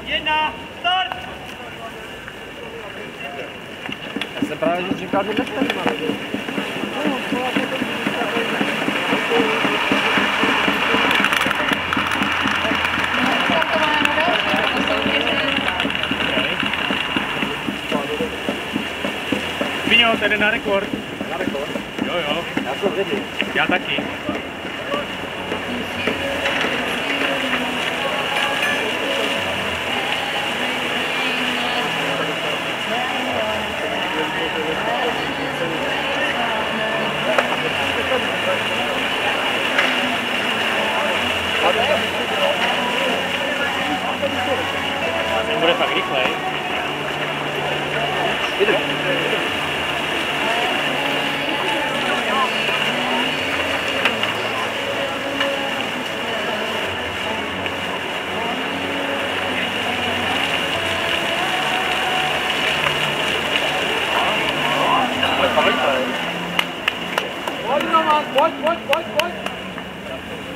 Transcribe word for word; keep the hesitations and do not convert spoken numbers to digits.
Jedna, start! Já jsem právě říkal, že nechci na lidi. Víňo, tady na rekord. Na rekord? Jo, jo. Já to vidím. Já taky. Bude fakt rychlej. Jde. Pojď, Roman, pojď, pojď, pojď, pojď.